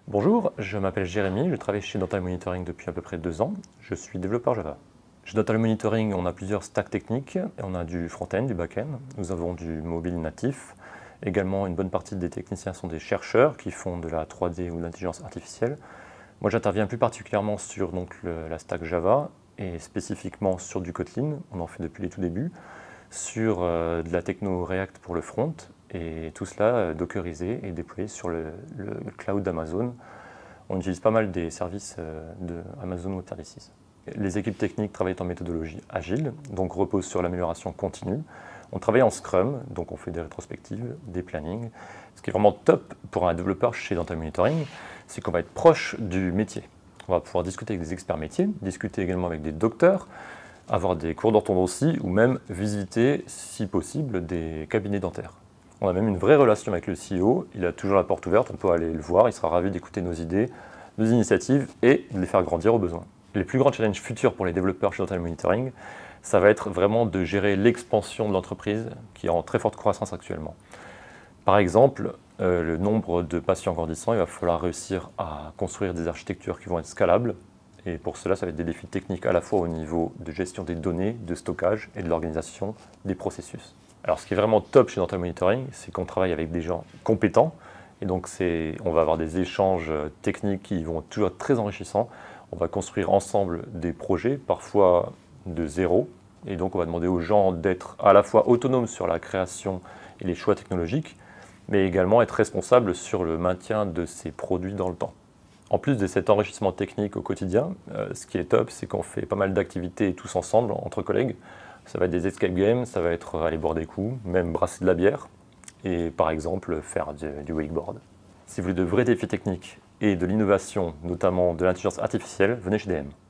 Bonjour, je m'appelle Jérémy, je travaille chez Dental Monitoring depuis à peu près 2 ans. Je suis développeur Java. Chez Dental Monitoring, on a plusieurs stacks techniques. On a du front-end, du back-end. Nous avons du mobile natif. Également, une bonne partie des techniciens sont des chercheurs qui font de la 3D ou de l'intelligence artificielle. Moi, j'interviens plus particulièrement sur la stack Java et spécifiquement sur du Kotlin. On en fait depuis les tout débuts. Sur de la techno React pour le front. Et tout cela dockerisé et déployé sur le cloud d'Amazon. On utilise pas mal des services de Amazon Web Services. Les équipes techniques travaillent en méthodologie agile, donc reposent sur l'amélioration continue. On travaille en Scrum, donc on fait des rétrospectives, des plannings. Ce qui est vraiment top pour un développeur chez Dental Monitoring, c'est qu'on va être proche du métier. On va pouvoir discuter avec des experts métiers, discuter également avec des docteurs, avoir des cours d'orthodontie ou même visiter, si possible, des cabinets dentaires. On a même une vraie relation avec le CEO, il a toujours la porte ouverte, on peut aller le voir, il sera ravi d'écouter nos idées, nos initiatives et de les faire grandir au besoin. Les plus grands challenges futurs pour les développeurs chez Dental Monitoring, ça va être vraiment de gérer l'expansion de l'entreprise qui est en très forte croissance actuellement. Par exemple, le nombre de patients grandissant, il va falloir réussir à construire des architectures qui vont être scalables. Et pour cela, ça va être des défis techniques à la fois au niveau de gestion des données, de stockage et de l'organisation des processus. Alors ce qui est vraiment top chez Dental Monitoring, c'est qu'on travaille avec des gens compétents. Et donc on va avoir des échanges techniques qui vont être toujours très enrichissants. On va construire ensemble des projets, parfois de zéro. Et donc on va demander aux gens d'être à la fois autonomes sur la création et les choix technologiques, mais également être responsables sur le maintien de ces produits dans le temps. En plus de cet enrichissement technique au quotidien, ce qui est top, c'est qu'on fait pas mal d'activités tous ensemble, entre collègues. Ça va être des escape games, ça va être aller boire des coups, même brasser de la bière, et par exemple faire du wakeboard. Si vous voulez de vrais défis techniques et de l'innovation, notamment de l'intelligence artificielle, venez chez DM.